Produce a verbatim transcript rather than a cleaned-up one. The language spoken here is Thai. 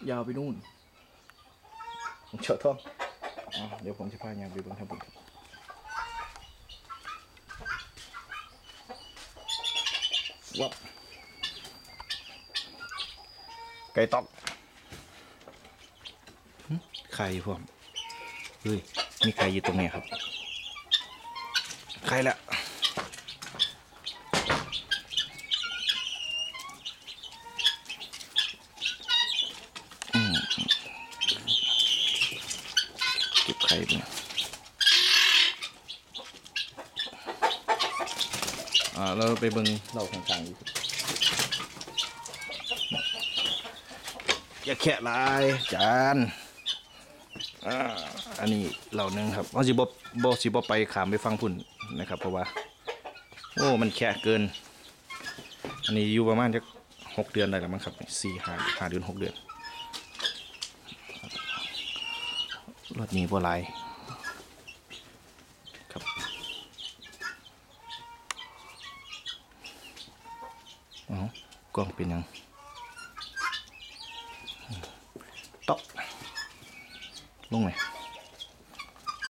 ยาวไปนู่นผมเจาะท่องเดี๋ยวผมจะพายางไปเบิ่งทางบนวับไก่ตอกไข่พวกเฮ้ยมีไข่อยู่ตรงนี้ครับไข่ละเก็บไข่ไปอ่าเราไปเบิ่งเราข้างๆอีกอย่าแค่ลายจานอ่าอันนี้เหล่านึงครับเขาสิบ่บ่สิบ่ไปขามไปฟังพุ่นนะครับเพราะว่าโอ้มันแค่เกินอันนี้อยู่ประมาณจะหกเดือนได้แล้วมั้งครับสี่ห้าห้าเดือนหกเดือนรถนี้บ่หลายครับอ๋อกล้องเป็นยังต๊อกลงไหม